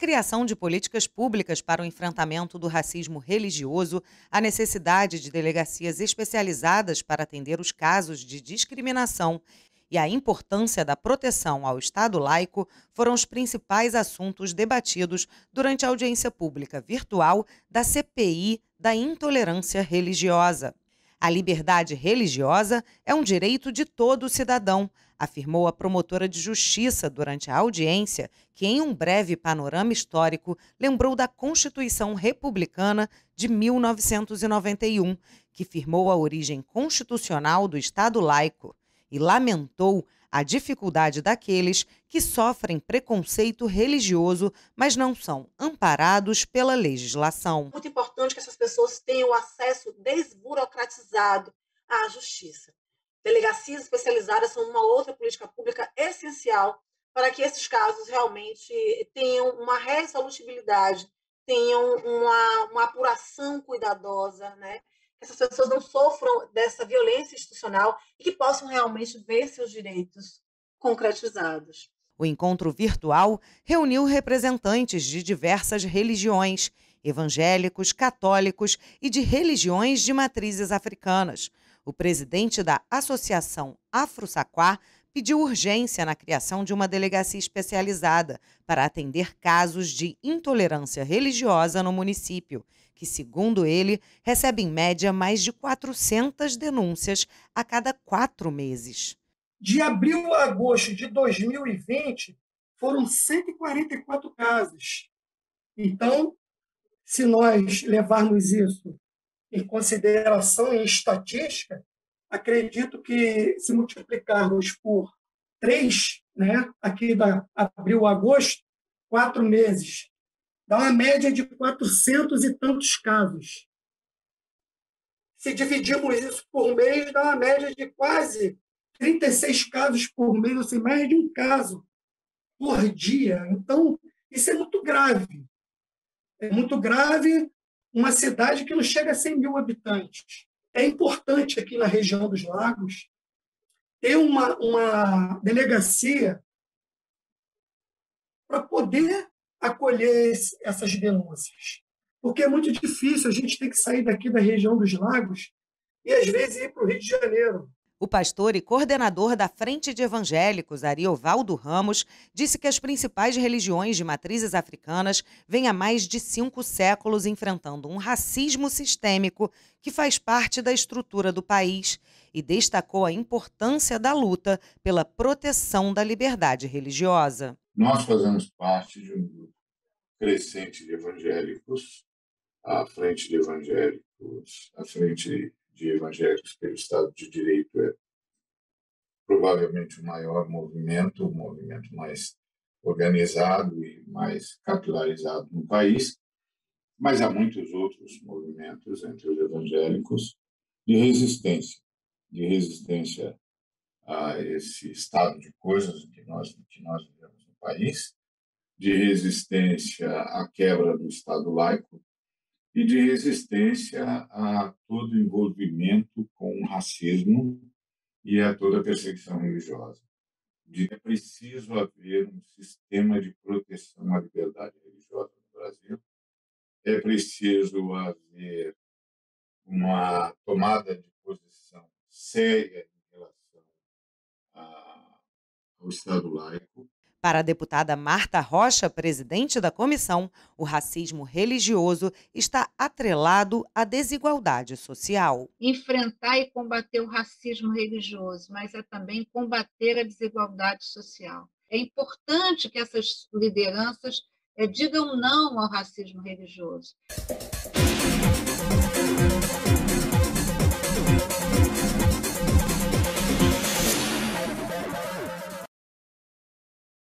criação de políticas públicas para o enfrentamento do racismo religioso, a necessidade de delegacias especializadas para atender os casos de discriminação e a importância da proteção ao Estado laico foram os principais assuntos debatidos durante a audiência pública virtual da CPI da intolerância religiosa. A liberdade religiosa é um direito de todo cidadão, afirmou a promotora de justiça durante a audiência, que em um breve panorama histórico lembrou da Constituição Republicana de 1991, que firmou a origem constitucional do Estado laico, e lamentou a dificuldade daqueles que sofrem preconceito religioso, mas não são amparados pela legislação. Muito importante que essas pessoas tenham acesso desburocratizado à justiça. Delegacias especializadas são uma outra política pública essencial para que esses casos realmente tenham uma resolutibilidade, tenham uma apuração cuidadosa, né? Que essas pessoas não sofram dessa violência institucional e que possam realmente ver seus direitos concretizados. O encontro virtual reuniu representantes de diversas religiões, evangélicos, católicos e de religiões de matrizes africanas. O presidente da Associação Afro-Saquá pediu urgência na criação de uma delegacia especializada para atender casos de intolerância religiosa no município, que, segundo ele, recebe em média mais de 400 denúncias a cada 4 meses. De abril a agosto de 2020, foram 144 casos. Então, se nós levarmos isso em consideração em estatística, acredito que se multiplicarmos por 3, né, aqui da abril a agosto, 4 meses, dá uma média de 400 e tantos casos. Se dividirmos isso por mês, dá uma média de quase 36 casos por mês, ou seja, mais de um caso por dia. Então, isso é muito grave. É muito grave uma cidade que não chega a 100 mil habitantes. É importante aqui na região dos Lagos ter uma delegacia para poder acolher essas denúncias. Porque é muito difícil, a gente tem que sair daqui da região dos Lagos e, às vezes, ir para o Rio de Janeiro. O pastor e coordenador da Frente de Evangélicos, Ariovaldo Ramos, disse que as principais religiões de matrizes africanas vêm há mais de 5 séculos enfrentando um racismo sistêmico que faz parte da estrutura do país e destacou a importância da luta pela proteção da liberdade religiosa. Nós fazemos parte de um grupo crescente de evangélicos, a Frente de Evangélicos, pelo Estado de Direito é provavelmente o maior movimento, o movimento mais organizado e mais capilarizado no país, mas há muitos outros movimentos entre os evangélicos de resistência a esse estado de coisas que nós vivemos no país, de resistência à quebra do Estado laico, e de resistência a todo envolvimento com o racismo e a toda perseguição religiosa. É preciso haver um sistema de proteção à liberdade religiosa no Brasil, é preciso haver uma tomada de posição séria em relação ao Estado laico. Para a deputada Marta Rocha, presidente da comissão, o racismo religioso está atrelado à desigualdade social. Enfrentar e combater o racismo religioso, mas é também combater a desigualdade social. É importante que essas lideranças digam não ao racismo religioso.